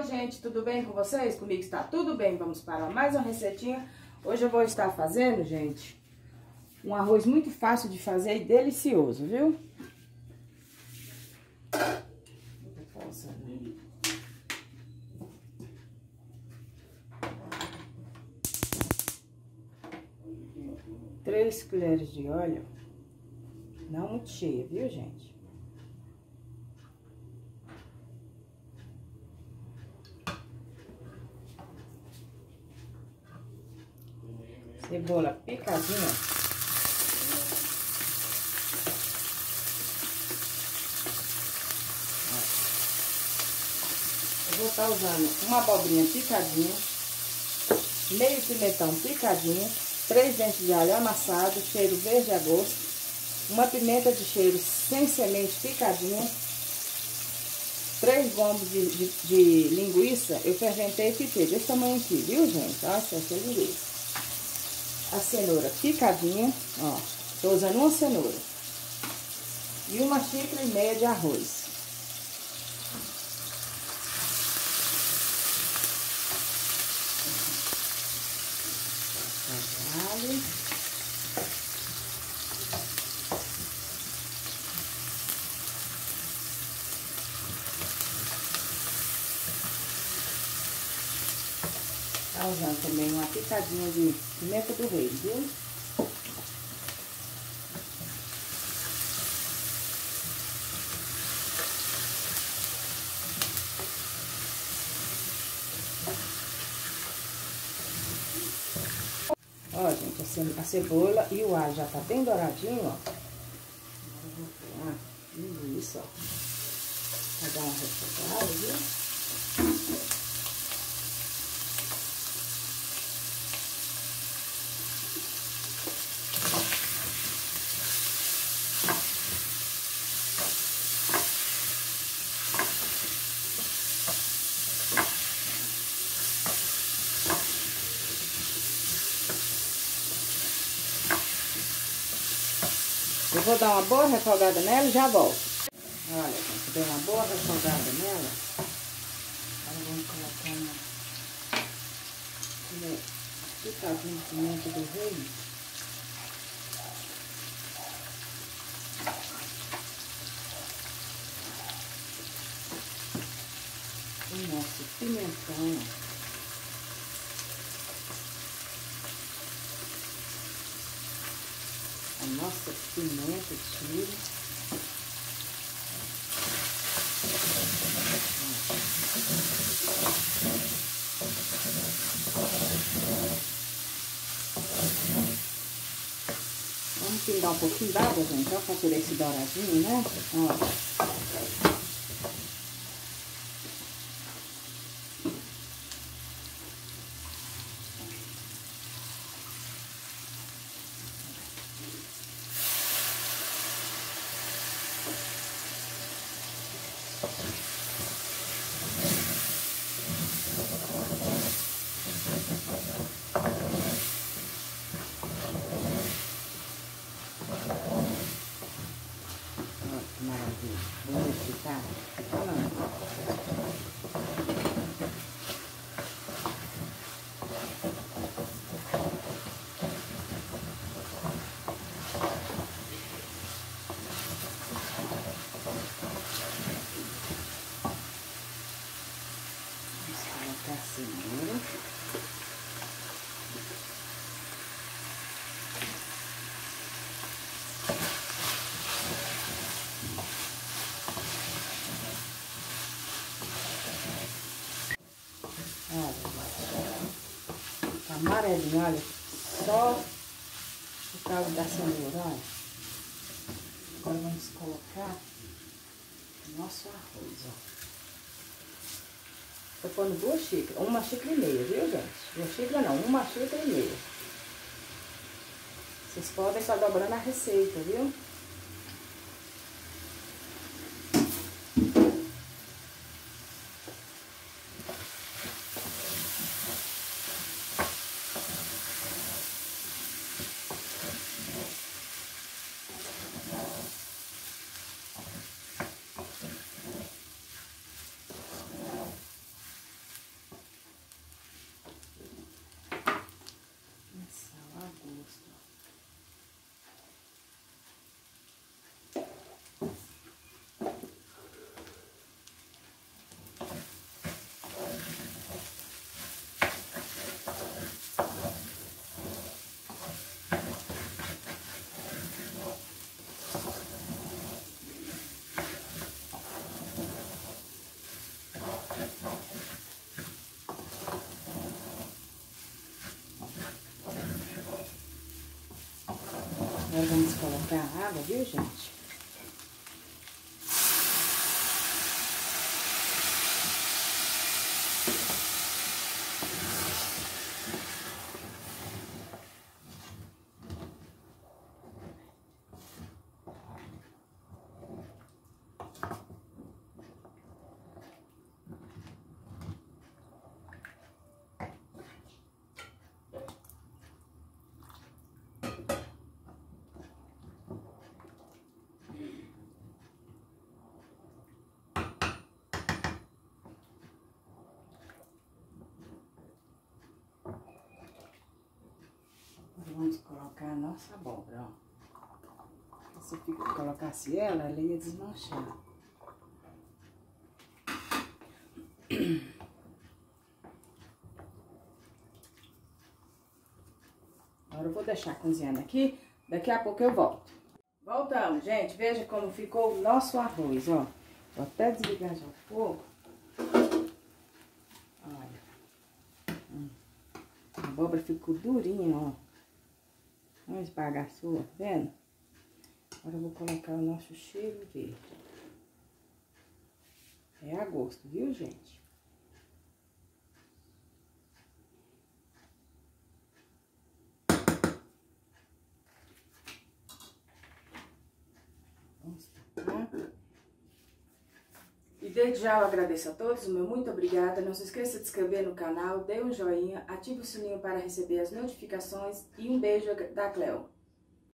Oi gente, tudo bem com vocês? Comigo está tudo bem, vamos para mais uma receitinha. Hoje eu vou estar fazendo, gente, um arroz muito fácil de fazer e delicioso, viu? Três colheres de óleo, não muito cheia, viu gente? Cebola picadinha. Eu vou estar usando uma abobrinha picadinha, meio pimentão picadinho, 3 dentes de alho amassado, cheiro verde a gosto, uma pimenta de cheiro sem semente picadinha, 3 gomas de linguiça, eu ferventei e fritei desse tamanho aqui, viu gente? Olha essa linguiça. A cenoura picadinha, ó, tô usando uma cenoura. E 1,5 xícara de arroz. Alho. Tá usando também uma picadinha de pimenta do reino, viu? Ó, gente, a cebola e o alho já tá bem douradinho, ó. Agora eu vou pôr linguiça, ó. Pra dar uma refogada, viu? Eu vou dar uma boa refogada nela e já volto. Olha, gente, dei uma boa refogada nela. Agora vamos colocar uma picadinha de pimenta do reino. O nosso pimentão. A nossa pimenta de cheiro. Vamos pingar um pouquinho d'água, gente, ó, pra tirar esse douradinho, né? Ó. Maravilha, bonito, tá? Vamos colocar a cenoura. Olha, tá amarelinho, olha, só por causa da cenoura, olha. Agora vamos colocar o nosso arroz, ó. Tô pondo 2 xícaras, 1,5 xícara, viu gente? 2 xícaras não, 1,5 xícara. Vocês podem estar dobrando a receita, viu? colocar a água, viu, gente? Vamos colocar a nossa abóbora, ó. Se colocasse ela ia desmanchar. Agora eu vou deixar cozinhando aqui, daqui a pouco eu volto. Voltamos, gente, veja como ficou o nosso arroz, ó. Vou até desligar já o fogo. Olha. A abóbora ficou durinha, ó. Não esbagaçou, tá vendo? Agora eu vou colocar o nosso cheiro verde. É a gosto, viu, gente? Vamos tacar. E desde já eu agradeço a todos, o meu muito obrigada. Não se esqueça de se inscrever no canal, dê um joinha, ative o sininho para receber as notificações e um beijo da Cleo.